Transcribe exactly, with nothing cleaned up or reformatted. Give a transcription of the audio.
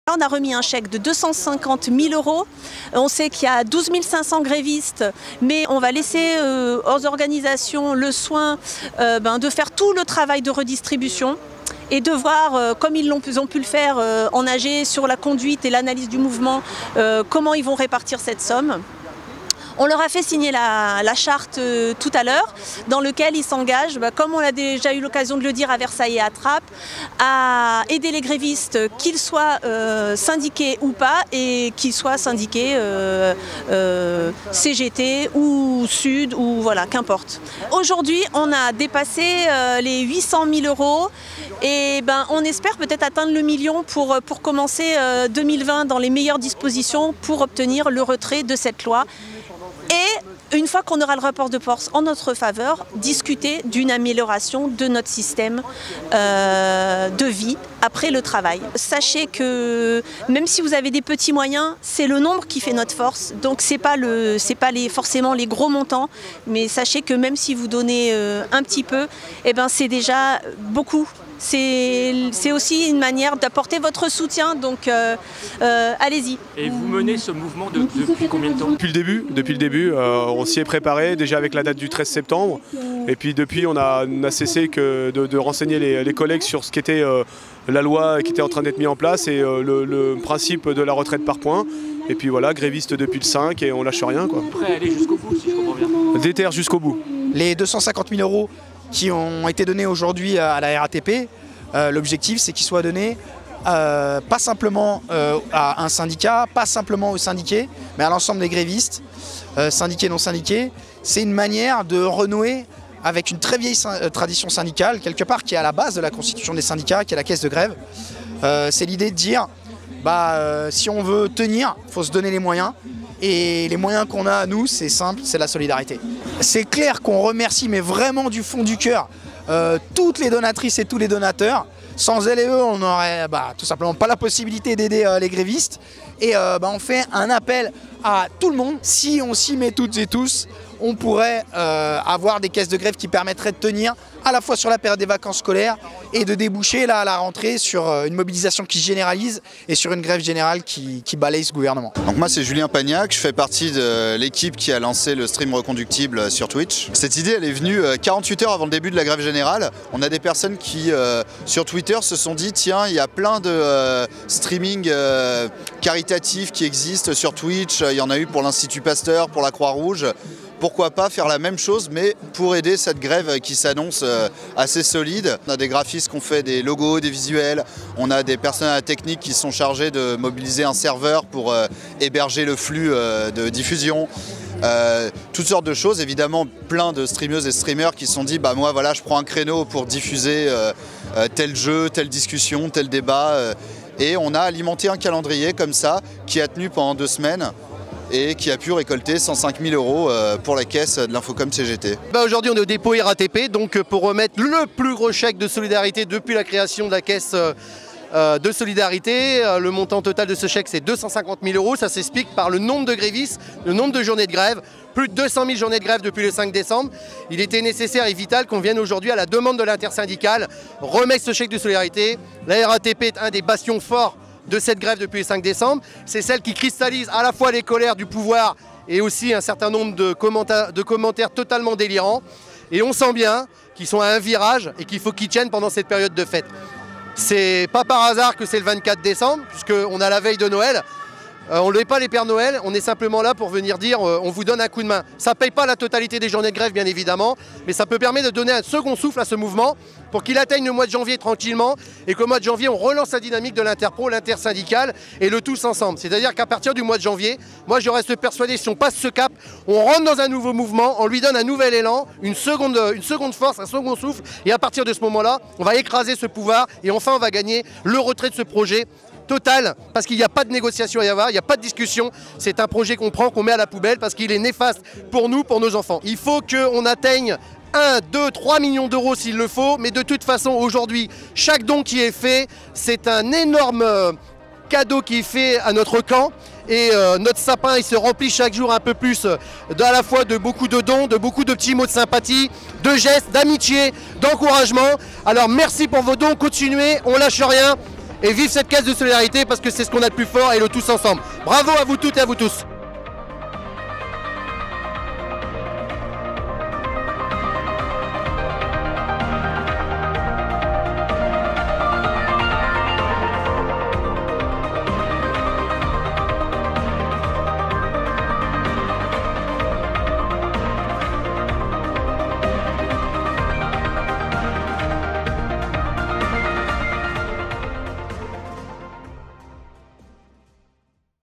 On a remis un chèque de deux cent cinquante mille euros. On sait qu'il y a douze mille cinq cents grévistes, mais on va laisser euh, aux organisations le soin euh, ben, de faire tout le travail de redistribution et de voir, euh, comme ils, ont, ils ont pu le faire euh, en A G sur la conduite et l'analyse du mouvement, euh, comment ils vont répartir cette somme. On leur a fait signer la, la charte euh, tout à l'heure, dans laquelle ils s'engagent, bah, comme on a déjà eu l'occasion de le dire à Versailles et à Trappes, à aider les grévistes, qu'ils soient euh, syndiqués ou pas, et qu'ils soient syndiqués euh, euh, C G T ou Sud, ou voilà, qu'importe. Aujourd'hui, on a dépassé euh, les huit cent mille euros, et ben, on espère peut-être atteindre le million pour, pour commencer euh, deux mille vingt dans les meilleures dispositions pour obtenir le retrait de cette loi. Et une fois qu'on aura le rapport de force en notre faveur, discuter d'une amélioration de notre système euh, de vie après le travail. Sachez que même si vous avez des petits moyens, c'est le nombre qui fait notre force. Donc c'est pas le, c'est pas les, forcément les gros montants, mais sachez que même si vous donnez euh, un petit peu, eh ben c'est déjà beaucoup. C'est aussi une manière d'apporter votre soutien, donc euh, euh, allez-y. Et vous menez ce mouvement de, depuis combien de temps? Depuis le début, depuis le début euh, on s'y est préparé, déjà avec la date du treize septembre. Et puis depuis, on a, on a cessé que de, de renseigner les, les collègues sur ce qu'était euh, la loi qui était en train d'être mise en place et euh, le, le principe de la retraite par points. Et puis voilà, gréviste depuis le cinq et on lâche rien, quoi. Prêt à aller jusqu'au bout, si je comprends bien. Déterre jusqu'au bout. Les deux cent cinquante mille euros qui ont été donnés aujourd'hui à la R A T P, euh, l'objectif c'est qu'ils soient donnés euh, pas simplement euh, à un syndicat, pas simplement aux syndiqués, mais à l'ensemble des grévistes, euh, syndiqués, non syndiqués. C'est une manière de renouer avec une très vieille tradition syndicale, quelque part qui est à la base de la constitution des syndicats, qui est la caisse de grève. Euh, c'est l'idée de dire, bah, euh, si on veut tenir, il faut se donner les moyens. Et les moyens qu'on a à nous, c'est simple, c'est la solidarité. C'est clair qu'on remercie, mais vraiment du fond du cœur, euh, toutes les donatrices et tous les donateurs. Sans elles et eux, on n'aurait bah, tout simplement pas la possibilité d'aider euh, les grévistes. Et euh, bah, on fait un appel à tout le monde. Si on s'y met toutes et tous, on pourrait euh, avoir des caisses de grève qui permettraient de tenir à la fois sur la période des vacances scolaires et de déboucher là, à la rentrée sur une mobilisation qui se généralise et sur une grève générale qui, qui balaye ce gouvernement. Donc moi c'est Julien Pagnac, je fais partie de l'équipe qui a lancé le stream reconductible sur Twitch. Cette idée elle est venue quarante-huit heures avant le début de la grève générale. On a des personnes qui euh, sur Twitter se sont dit tiens il y a plein de euh, streaming euh, caritatifs qui existent sur Twitch, il y en a eu pour l'Institut Pasteur, pour la Croix-Rouge. Pourquoi pas faire la même chose mais pour aider cette grève qui s'annonce assez solide. On a des graphistes qui ont fait des logos, des visuels, on a des personnels techniques qui sont chargés de mobiliser un serveur pour euh, héberger le flux euh, de diffusion. Euh, toutes sortes de choses, évidemment plein de streameuses et streamers qui se sont dit bah moi voilà je prends un créneau pour diffuser euh, euh, tel jeu, telle discussion, tel débat euh, et on a alimenté un calendrier comme ça qui a tenu pendant deux semaines et qui a pu récolter cent cinq mille euros pour la caisse de l'Infocom C G T. Bah aujourd'hui on est au dépôt R A T P, donc pour remettre le plus gros chèque de solidarité depuis la création de la caisse euh, de solidarité. Le montant total de ce chèque c'est deux cent cinquante mille euros, ça s'explique par le nombre de grévistes, le nombre de journées de grève, plus de deux cent mille journées de grève depuis le cinq décembre. Il était nécessaire et vital qu'on vienne aujourd'hui à la demande de l'intersyndicale remettre ce chèque de solidarité. La R A T P est un des bastions forts de cette grève depuis le cinq décembre, c'est celle qui cristallise à la fois les colères du pouvoir et aussi un certain nombre de commentaires, de commentaires totalement délirants. Et on sent bien qu'ils sont à un virage et qu'il faut qu'ils tiennent pendant cette période de fête. C'est pas par hasard que c'est le vingt-quatre décembre, puisqu'on a la veille de Noël. Euh, on ne met pas les Pères Noël, on est simplement là pour venir dire euh, on vous donne un coup de main. Ça ne paye pas la totalité des journées de grève bien évidemment, mais ça peut permettre de donner un second souffle à ce mouvement pour qu'il atteigne le mois de janvier tranquillement et qu'au mois de janvier on relance la dynamique de l'interpro, l'intersyndicale et le tous ensemble. C'est-à-dire qu'à partir du mois de janvier, moi je reste persuadé si on passe ce cap, on rentre dans un nouveau mouvement, on lui donne un nouvel élan, une seconde, une seconde force, un second souffle et à partir de ce moment-là, on va écraser ce pouvoir et enfin on va gagner le retrait de ce projet total, parce qu'il n'y a pas de négociation à y avoir, il n'y a pas de discussion, c'est un projet qu'on prend, qu'on met à la poubelle parce qu'il est néfaste pour nous, pour nos enfants. Il faut qu'on atteigne un, deux, trois millions d'euros s'il le faut, mais de toute façon aujourd'hui, chaque don qui est fait, c'est un énorme cadeau qui est fait à notre camp. Et euh, notre sapin il se remplit chaque jour un peu plus euh, à la fois de beaucoup de dons, de beaucoup de petits mots de sympathie, de gestes, d'amitié, d'encouragement. Alors merci pour vos dons, continuez, on lâche rien. et vive cette caisse de solidarité parce que c'est ce qu'on a de plus fort et le tous ensemble. Bravo à vous toutes et à vous tous.